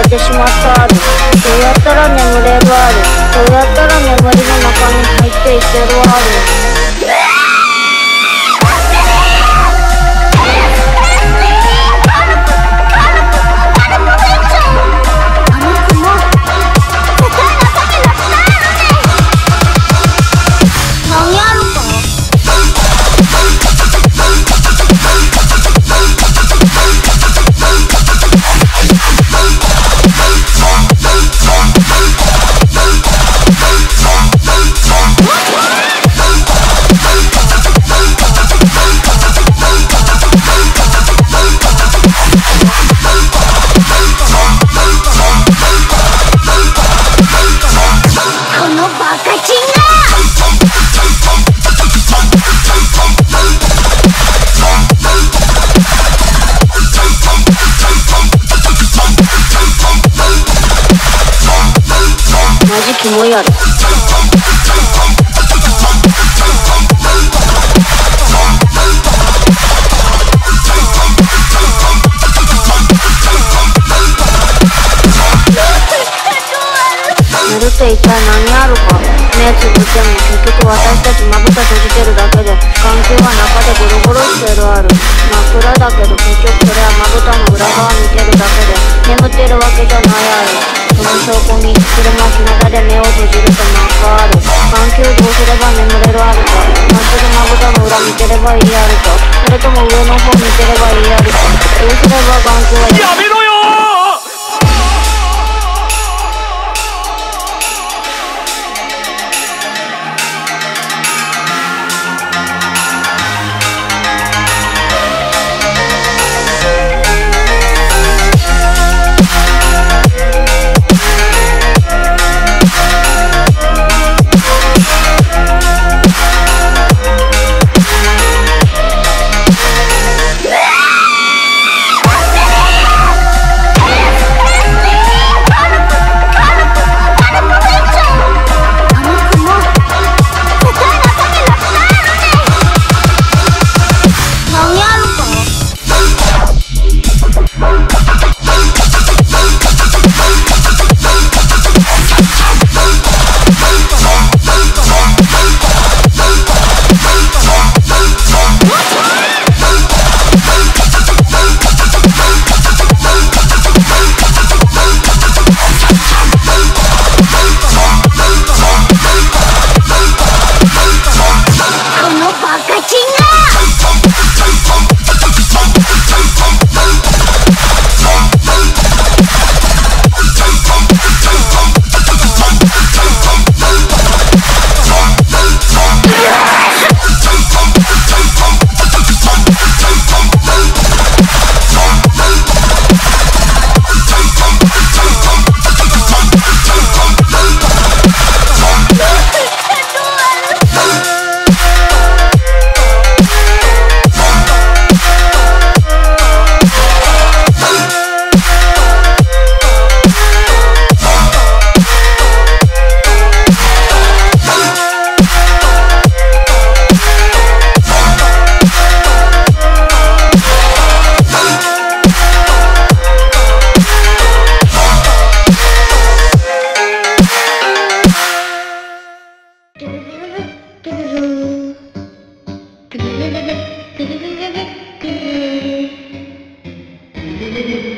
てしまったある。どうやったら眠れるある。どうやったら眠りの中に入っていけるある。マジキモいやろ。寝るって一体何あるか。目つぶっても結局私たちまぶた閉じてるだけで、眼球は中でゴロゴロしてるある。真っ暗だけど結局それはまぶたの裏側見てるだけで眠ってるわけじゃないある。その証拠に昼間日向で目を閉じると真っ赤ある。眼球どうすれば眠れるあるか。まっすぐまぶたの裏見てればいいあるか。それとも上の方見てればいいあるか。どうすれば眼球はやめろよ。 Thank you.